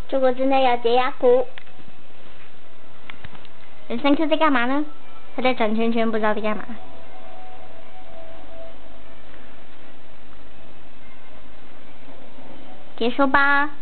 这个真的要解压鼓。人参 Q 在干嘛呢？他在转圈圈，不知道在干嘛。结束吧。